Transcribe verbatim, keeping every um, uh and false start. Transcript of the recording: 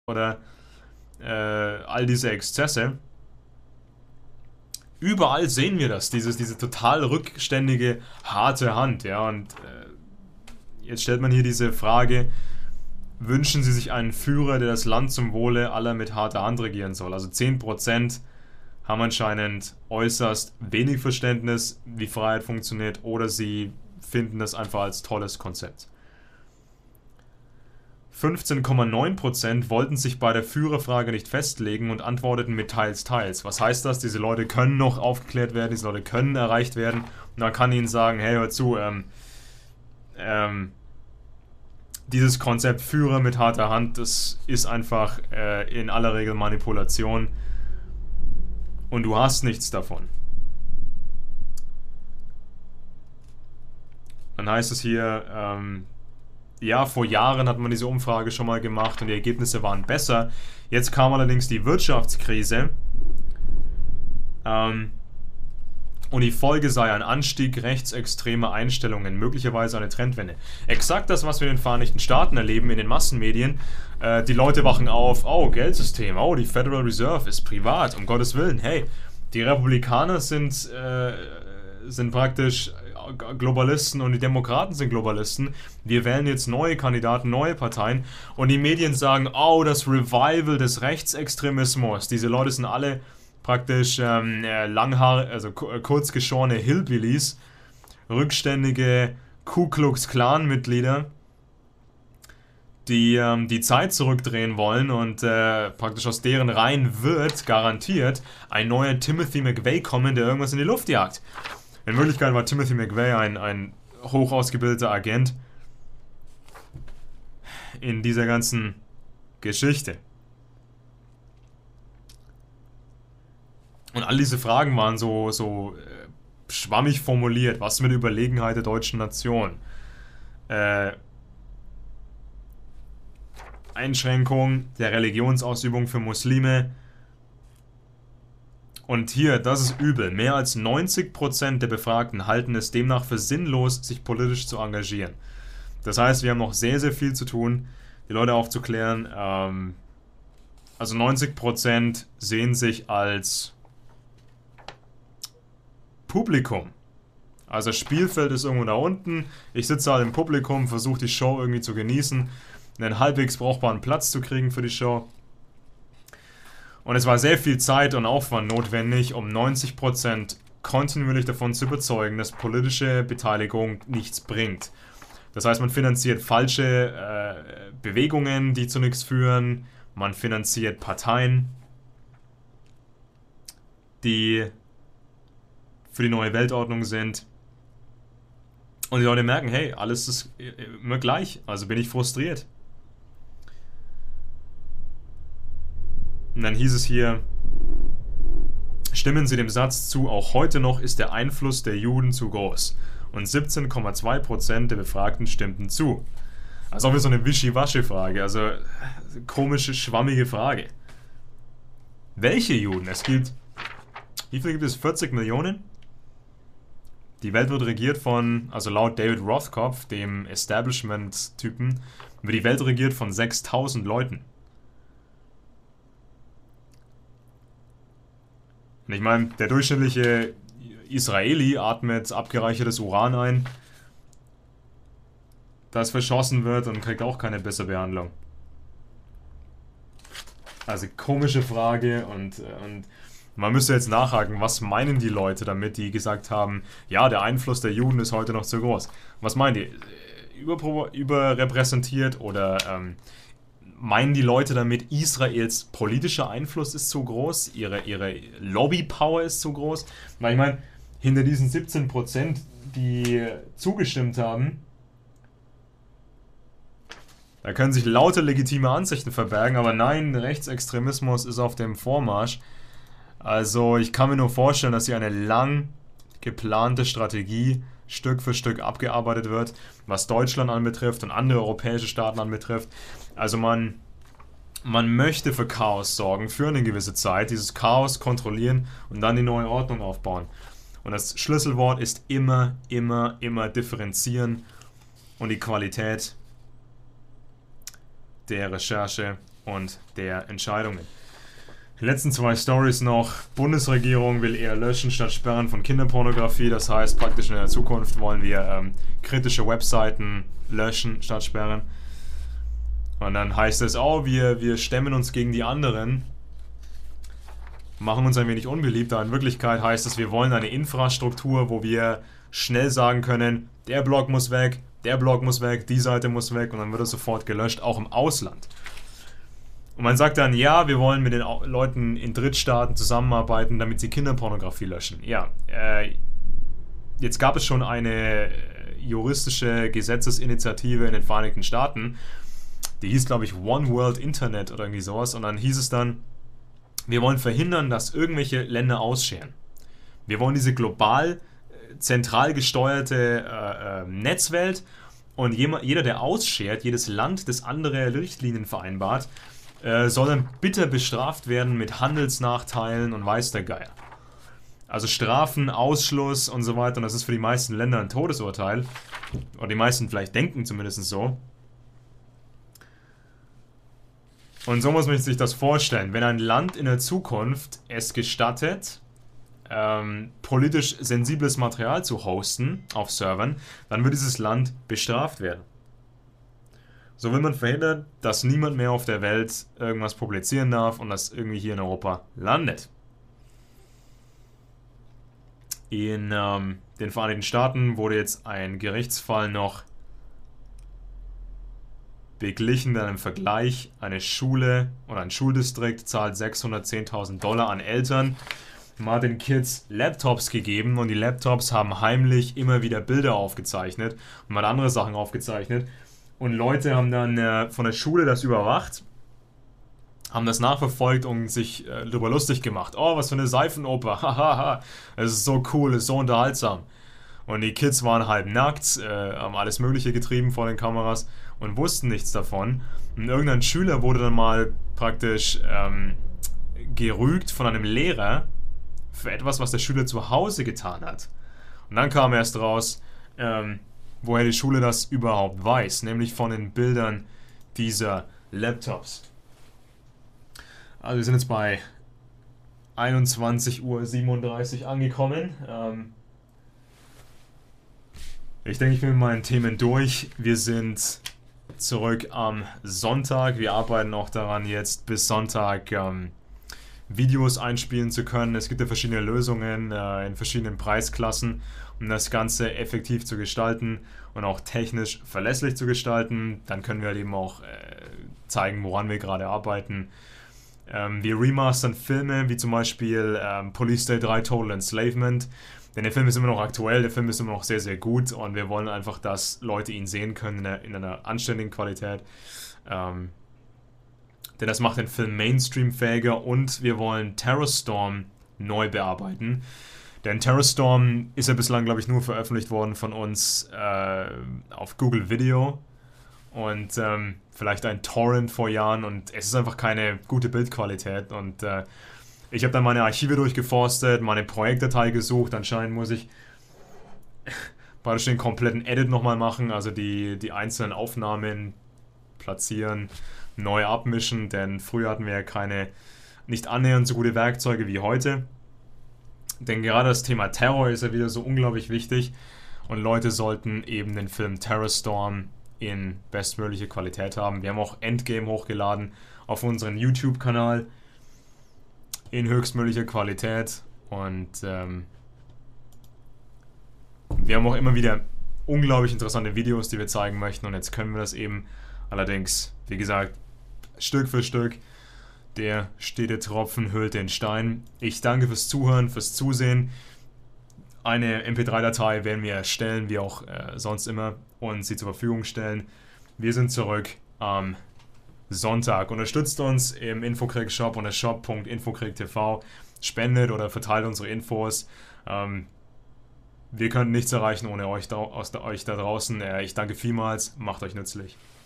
oder äh, all diese Exzesse. Überall sehen wir das, dieses, diese total rückständige, harte Hand, ja, und äh, jetzt stellt man hier diese Frage, wünschen Sie sich einen Führer, der das Land zum Wohle aller mit harter Hand regieren soll? Also zehn Prozent haben anscheinend äußerst wenig Verständnis, wie Freiheit funktioniert, oder sie finden das einfach als tolles Konzept. fünfzehn Komma neun Prozent wollten sich bei der Führerfrage nicht festlegen und antworteten mit teils, teils. Was heißt das? Diese Leute können noch aufgeklärt werden, diese Leute können erreicht werden. Und man kann ihnen sagen, hey, hör zu, ähm, ähm, dieses Konzept Führer mit harter Hand, das ist einfach äh, in aller Regel Manipulation. Und du hast nichts davon. Dann heißt es hier, ähm, ja, vor Jahren hat man diese Umfrage schon mal gemacht und die Ergebnisse waren besser. Jetzt kam allerdings die Wirtschaftskrise. Ähm, und die Folge sei ein Anstieg rechtsextremer Einstellungen, möglicherweise eine Trendwende. Exakt das, was wir in den Vereinigten Staaten erleben, in den Massenmedien. Äh, die Leute wachen auf, oh, Geldsystem, oh, die Federal Reserve ist privat, um Gottes Willen. Hey, die Republikaner sind, äh, sind praktisch Globalisten und die Demokraten sind Globalisten. Wir wählen jetzt neue Kandidaten, neue Parteien und die Medien sagen, oh, das Revival des Rechtsextremismus. Diese Leute sind alle praktisch ähm, langhaar, also kurzgeschorene Hillbillies, rückständige Ku Klux Klan Mitglieder, die ähm, die Zeit zurückdrehen wollen und äh, praktisch aus deren Reihen wird garantiert ein neuer Timothy McVeigh kommen, der irgendwas in die Luft jagt. In Wirklichkeit war Timothy McVeigh ein, ein hoch ausgebildeter Agent in dieser ganzen Geschichte. Und all diese Fragen waren so, so äh, schwammig formuliert. Was mit der Überlegenheit der deutschen Nation? Äh, Einschränkung der Religionsausübung für Muslime. Und hier, das ist übel. Mehr als neunzig Prozent der Befragten halten es demnach für sinnlos, sich politisch zu engagieren. Das heißt, wir haben noch sehr, sehr viel zu tun, die Leute aufzuklären. Ähm, also neunzig Prozent sehen sich als Publikum. Also das Spielfeld ist irgendwo da unten. Ich sitze halt im Publikum, versuche die Show irgendwie zu genießen, einen halbwegs brauchbaren Platz zu kriegen für die Show. Und es war sehr viel Zeit und Aufwand notwendig, um neunzig Prozent kontinuierlich davon zu überzeugen, dass politische Beteiligung nichts bringt. Das heißt, man finanziert falsche äh, Bewegungen, die zu nichts führen. Man finanziert Parteien, die für die neue Weltordnung sind. Und die Leute merken, hey, alles ist immer gleich, also bin ich frustriert. Und dann hieß es hier, stimmen Sie dem Satz zu, auch heute noch ist der Einfluss der Juden zu groß. Und siebzehn Komma zwei Prozent der Befragten stimmten zu. Also auch wieder so eine Wischiwaschi-Frage, also komische, schwammige Frage. Welche Juden? Es gibt, wie viel gibt es? vierzig Millionen? Die Welt wird regiert von, also laut David Rothkopf, dem Establishment-Typen, wird die Welt regiert von sechstausend Leuten. Und ich meine, der durchschnittliche Israeli atmet abgereichertes Uran ein, das verschossen wird und kriegt auch keine bessere Behandlung. Also komische Frage und, und man müsste jetzt nachhaken, was meinen die Leute damit, die gesagt haben, ja, der Einfluss der Juden ist heute noch zu groß. Was meinen die? Über, überrepräsentiert oder ähm, meinen die Leute damit, Israels politischer Einfluss ist zu groß, ihre, ihre Lobbypower ist zu groß? Weil ich meine, hinter diesen siebzehn Prozent, die zugestimmt haben, da können sich lauter legitime Ansichten verbergen, aber nein, Rechtsextremismus ist auf dem Vormarsch. Also ich kann mir nur vorstellen, dass hier eine lang geplante Strategie Stück für Stück abgearbeitet wird, was Deutschland anbetrifft und andere europäische Staaten anbetrifft. Also man, man möchte für Chaos sorgen, für eine gewisse Zeit, dieses Chaos kontrollieren und dann die neue Ordnung aufbauen. Und das Schlüsselwort ist immer, immer, immer differenzieren und die Qualität der Recherche und der Entscheidungen. Die letzten zwei Stories noch. Bundesregierung will eher löschen statt sperren von Kinderpornografie. Das heißt, praktisch in der Zukunft wollen wir ähm, kritische Webseiten löschen statt sperren. Und dann heißt es, oh, wir, wir stemmen uns gegen die anderen, machen uns ein wenig unbeliebt. Aber in Wirklichkeit heißt es, wir wollen eine Infrastruktur, wo wir schnell sagen können, der Blog muss weg, der Blog muss weg, die Seite muss weg, und dann wird es sofort gelöscht, auch im Ausland. Und man sagt dann, ja, wir wollen mit den Leuten in Drittstaaten zusammenarbeiten, damit sie Kinderpornografie löschen. Ja, äh, jetzt gab es schon eine juristische Gesetzesinitiative in den Vereinigten Staaten, die hieß, glaube ich, One World Internet oder irgendwie sowas, und dann hieß es dann, wir wollen verhindern, dass irgendwelche Länder ausscheren. Wir wollen diese global, zentral gesteuerte äh, äh, Netzwelt, und jeder, der ausschert, jedes Land, das andere Richtlinien vereinbart, äh, soll dann bitter bestraft werden mit Handelsnachteilen und weiß der Geier. Also Strafen, Ausschluss und so weiter, und das ist für die meisten Länder ein Todesurteil. Oder die meisten vielleicht denken zumindest so. Und so muss man sich das vorstellen. Wenn ein Land in der Zukunft es gestattet, ähm, politisch sensibles Material zu hosten auf Servern, dann wird dieses Land bestraft werden. So will man verhindern, dass niemand mehr auf der Welt irgendwas publizieren darf und das irgendwie hier in Europa landet. In ähm, den Vereinigten Staaten wurde jetzt ein Gerichtsfall noch beglichen, dann im Vergleich. Eine Schule oder ein Schuldistrikt zahlt sechshundertzehntausend Dollar an Eltern. Man hat den Kids Laptops gegeben, und die Laptops haben heimlich immer wieder Bilder aufgezeichnet und man hat andere Sachen aufgezeichnet. Und Leute haben dann äh, von der Schule das überwacht, haben das nachverfolgt und sich äh, darüber lustig gemacht. Oh, was für eine Seifenoper, hahaha, es ist so cool, es ist so unterhaltsam. Und die Kids waren halb nackt, äh, haben alles Mögliche getrieben vor den Kameras und wussten nichts davon. Und irgendein Schüler wurde dann mal praktisch ähm, gerügt von einem Lehrer für etwas, was der Schüler zu Hause getan hat. Und dann kam erst raus, ähm, woher die Schule das überhaupt weiß, nämlich von den Bildern dieser Laptops. Also wir sind jetzt bei einundzwanzig Uhr siebenunddreißig angekommen. Ähm ich denke, ich bin mit meinen Themen durch. Wir sind zurück am Sonntag. Wir arbeiten auch daran, jetzt bis Sonntag ähm, Videos einspielen zu können. Es gibt ja verschiedene Lösungen äh, in verschiedenen Preisklassen, um das Ganze effektiv zu gestalten und auch technisch verlässlich zu gestalten. Dann können wir halt eben auch äh, zeigen, woran wir gerade arbeiten. Ähm, wir remastern Filme, wie zum Beispiel ähm, Police Day drei Total Enslavement. Denn der Film ist immer noch aktuell, der Film ist immer noch sehr, sehr gut, und wir wollen einfach, dass Leute ihn sehen können in einer, in einer anständigen Qualität. Ähm, denn das macht den Film Mainstream-fähiger, und wir wollen Terror Storm neu bearbeiten. Denn Terror Storm ist ja bislang, glaube ich, nur veröffentlicht worden von uns äh, auf Google Video und ähm, vielleicht ein Torrent vor Jahren, und es ist einfach keine gute Bildqualität. Und äh, ich habe dann meine Archive durchgeforstet, meine Projektdatei gesucht. Anscheinend muss ich praktisch den kompletten Edit nochmal machen, also die, die einzelnen Aufnahmen platzieren, neu abmischen, denn früher hatten wir ja keine, nicht annähernd so gute Werkzeuge wie heute. Denn gerade das Thema Terror ist ja wieder so unglaublich wichtig, und Leute sollten eben den Film Terror Storm in bestmögliche Qualität haben. Wir haben auch Endgame hochgeladen auf unseren YouTube-Kanal in höchstmöglicher Qualität, und ähm, wir haben auch immer wieder unglaublich interessante Videos, die wir zeigen möchten, und jetzt können wir das eben allerdings, wie gesagt, Stück für Stück. Der stete Tropfen höhlt den Stein. Ich danke fürs Zuhören, fürs Zusehen. Eine M P drei Datei werden wir erstellen, wie auch äh, sonst immer, und sie zur Verfügung stellen. Wir sind zurück am Sonntag. Unterstützt uns im Infokrieg-Shop unter shop punkt infokrieg punkt t v. Spendet oder verteilt unsere Infos. Ähm, wir können nichts erreichen ohne euch da, aus, euch da draußen. Äh, ich danke vielmals. Macht euch nützlich.